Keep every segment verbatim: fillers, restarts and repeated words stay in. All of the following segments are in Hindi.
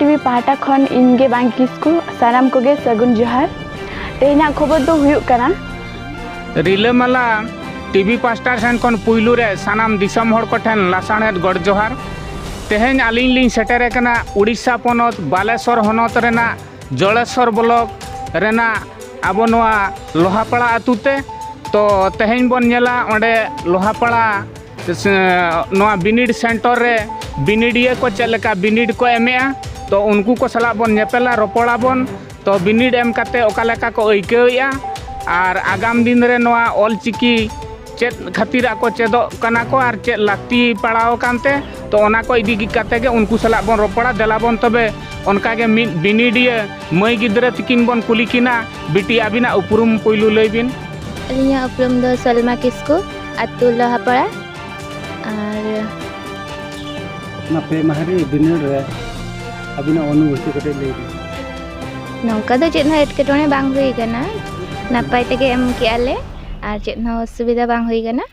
टीवी पाहटा खन इनगे बांग किस्कू सानाम कोगे सगुन जोहार तेना खबर दो हुयुक कना रिलामाला टीवी पास्टा सेन खन पुइलू रे सानाम दिसम हर को ठेन लासाणेद गड़ जोहार तेहेन आलिन लिन सेटेरे कना उड़ीसा पोनत बालेश्वर होनत रेना जलेश्वर ब्लॉक रेना आबो नोआ लोहापाड़ा आतुते तो तेहेन बन नेला ओंडे लोहापाड़ा नोआ बिनिड सेंटर रे बिनिडिया को चलेका बिनिड को एमेआ तो उनको को सला बन नेपेला रोपड़ा बन तो बिनिड एम काते ओकालेका को अइकेया और आगाम दिन रे नोआ ऑलचिकी चेद खातिर को चेदो कना को और चेद लाक्ति पड़ाव कानते तो ओना को इदी काते के उनको सला बन रोपड़ा देला बन तबे उनका के बिनिडिया मई गिद्रे तकिन बन कुली किना बिटी आबिना उपरुम पुइलू लैबिन अलिया उपरुम दो सलमा किस्कू अतु लोहापाड़ा और ना पे महरी बिनिड रे अबिना अनुभूति कटे लेबी नौका दो चेतना एटकेटोने बांग हुई कना नापाय तेगे एम कियाले और चेतना असुविधा बांग हुई कना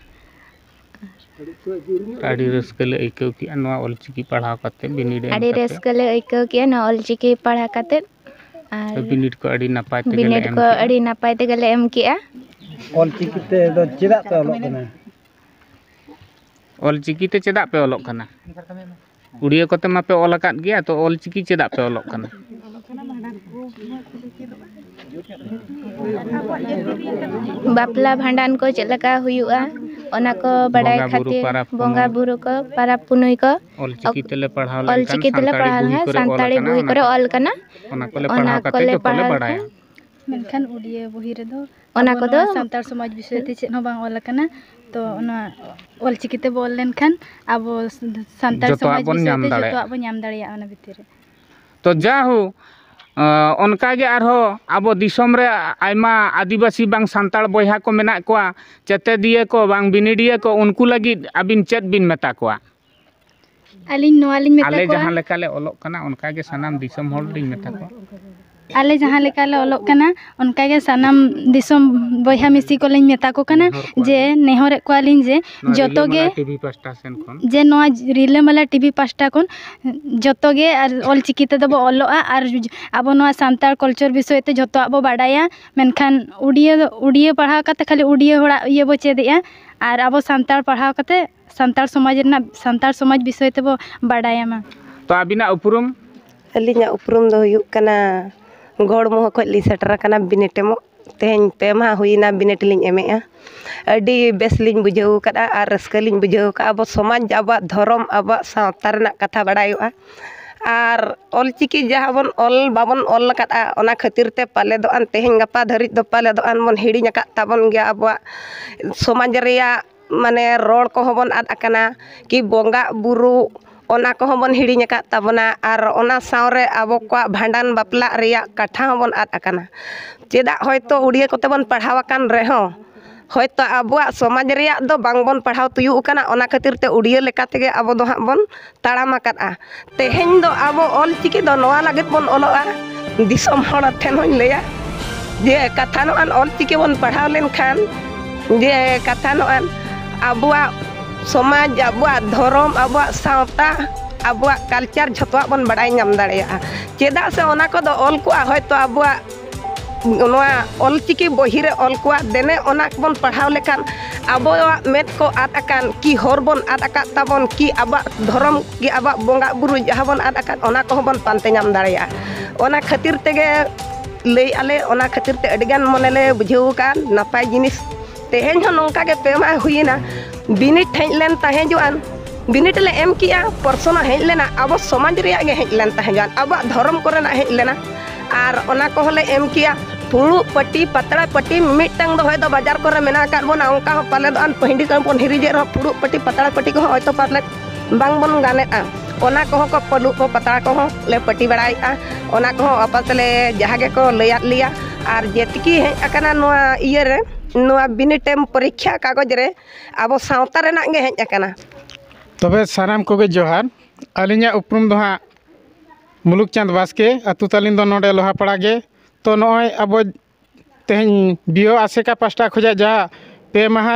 आड़ी रस्कले आइकौ किया नोआ ऑलचिकी पढ़ाव काते बिनिड एम आड़ी रस्कले आइकौ किया न ऑलचिकी पढ़ा काते और बिनिड को आड़ी नापाय तेगे बिनिड को आड़ी नापाय तेगे एम किया ऑलचिकी ते दो चेदा पे ऑलोक कना ऑलचिकी ते चेदा पे ऑलोक कना उड़िया कोते मापे ऑल आकाद गया तो ऑलचिकी चेदा पे ऑलोक कना बापला भांडान को चलका हुयुआ ओना को बड़ाई खातिर बोंगा बुरु को पाराब पुनुई को ऑलचिकी तेले पढ़ाव ले ऑलचिकी तेले पढ़ाल है संताली बुई करे ऑल कना ओना कोले पढ़ाव काते जो कोले बड़ाया मेनखान उड़िया बही रे दो ओना को दो संतार समाज विषय ते चेद हो बांग ऑल कना तो ओना ऑलचिकी ते बोल लेनखान अब संतार समाज विषय ते जतो अब नाम दाड़िया ओना भितर तो जाहु उनका गे आरो आबो दिसम रे आयमा आदिवासी बांग संताल बयहा को मेना कोआ चेते दिए को बांग बिनिडिया को उनको लगी अबिन चेत बिन मेता कोआ अलिन नोआलिन मेता आले कोआ जहां लेकाले ओलोक कना उनका गे सनाम दिसम होल दिन मेता को आले जहां लेकाले ओलोक कना उनका गे सनाम दिसम बयहा मिसी को लिन मेता को कना जे नेहरे कोआलिन जे जतो गे टीवी पास्टा सेन खन जे नोआ रिलामाला टीवी पास्टा कोन जतो गे और ऑलचिकी ते दबो ओलोआ और आबो नोआ संताल कल्चर विषय ते जतो आबो बाडाया मेनखान उड़िया उड़िया पढ़ाव काते खाली उड़िया होड़ा ये बो चेदेया और आबो संताल पढ़ाव काते संताल समाज रेना संताल समाज विषय ते बो बाडाया मा तो आबिना उपरुम अलिया उपरुम दो हुयुक कना गड़मो खो ली सेटर कना बिनेटेमो तेहन पे मा हुईना बिनेट लिंग एमेआ अडी बेस लिंग बुझाव कदा और रस्का लिंग बुझाव का अब समाज अब धर्म अब सावता रना कथा बड़ायोआ और ऑलचिकी जहाँ बन ऑल बाबन ऑल कदा ओना खातिर ते पाले दो अन तेहन गपा धरी दो पाले दो अन बन हिड़ी नका ताबन गया अब समाज रिया माने रोड को हबन आद अकना कि बोंगा बुरु ओना को हबन हिड़ी नका ताबना और ओना सावरे अब को भांडान बापला रिया कथा हबन आद अकना चेदा होयतो उड़िया कोते बन पढ़ावाकान रेहो होयतो आबुआ समाज रिया दो बांग बन पढ़ाव तुयु कना ओना खातिर ते उड़िया लेका तेगे अब दो हां बन ताड़ाम आकादा तेहेन दो अब ऑलचिकी दो नोआ लागित बन ओलोआ दिसम हड़ ठेन होइन लेया जे कथा नोआन ऑलचिकी बन पढ़ाव लेन खान जे कथा नोआन आबुआ समाज आबुआ धर्म आबुआ सावता आबुआ कल्चर झतवा बन बड़ाई नाम दाड़िया चेदा से ओना को दो ऑल को होयतो आबुआ नोआ ऑलचिकी बही रे ऑल को देने ओना बन पढ़ाव लेखान आबोआ मेद को आद अकान की हर बन आद अका ताबन की आबा धर्म की आबा बोंगा बुरु जहां बन आद अकान ओना को बन पानते नाम दाड़िया ओना खातिर तेगे लई आले ओना खातिर ते अडिगान मनेले बुझाव कान नापाय जिनिस तेहेन हो नोंका के पेमा हुईना बिनिट हेज लेन ताहे जुआन बिनिट ले एम किया परसोना हेज लेना अब समाज रिया गे हेज लेन ताहे जुआन अब धर्म कोरेना हेज लेना और ओना को होले एम किया फुड़ू पट्टी पतड़ा पट्टी मिटंग दो होय दो बाजार करे मेना का बोना उनका हो पाले दो अन पहिंडी का बन हिरिजे रो फुड़ू पट्टी पतड़ा पट्टी को होय तो पाले बांग बन गाने आ ओना को को पलू को पतड़ा को ले पट्टी बड़ाई आ ओना को आपसले जहागे को लया लिया और जेतकी है अकना नोआ इये रे नोआ बिनिटेम परीक्षा कागज रे अब सावता रेना गे हेज अकना तबे सानाम कोगे जोहार अलिया उपरुम दो हां मुलुक चांद बास्के अतु तालिन दो नोडे लोहापाड़ा गे तो नय अब तेहन बियो आसेका पास्टा खोजा जा पे माहा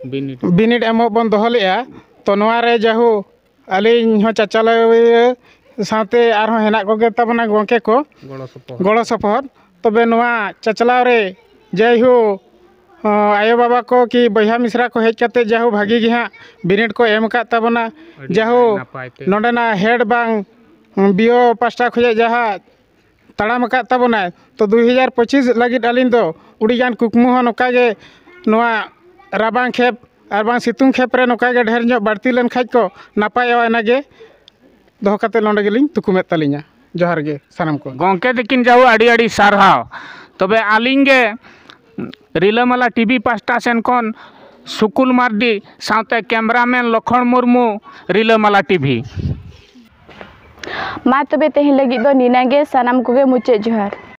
बिनिट एमो बन दोहलेआ तो नोआ रे जाहु अलिन हो चाचाले साथे आरहों हेना कोगे तबना गोंके को गड़ो सपोहर तबे नोआ चचलाव रे जय हो आयो बाबा को कि बहा मिश्रा को हेज करते जाहू भागी गे हाँ बिनिड को एम का तबना जाहू नोडेना हेड बांग बीओ पास्टा खुजे जहाँ तड़ाम का तबना तो दो हज़ार पच्चीस लगी अलिन दो उड़ीगान कुकमु हो नोकागे नोआ राबांग खेप और बांग सितुंग खेप रे नोकागे ढेर जो बाड़ती लेन खाज को नापाय एनागे दो कते लोंडे गेलिन तुकुमेत तलिना जोहार गे सानाम को गोंके दिकिन जाऊ अड़ी अड़ी सारहाव तबे आलिंग गे रिलामाला टीवी पास्टा सेन कोन सुकुल मार्डी साथे कैमरामैन लखन मुर्मू रिलामाला टीवी मा तबे तेहे लगी दो निनागे सानाम कोगे मुचे जोहार।